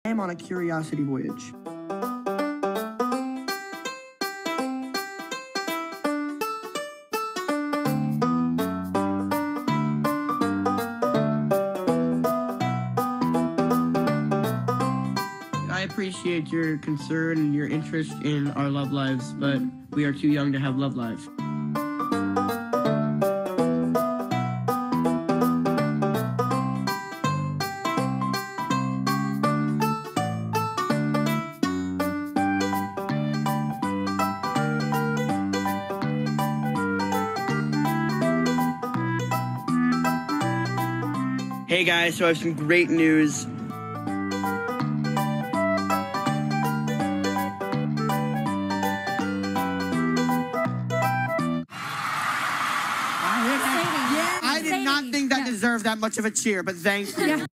I am on a curiosity voyage. I appreciate your concern and your interest in our love lives, but we are too young to have love lives. Hey guys, so I have some great news. I did not think that deserved that much of a cheer, but thank you. Yeah.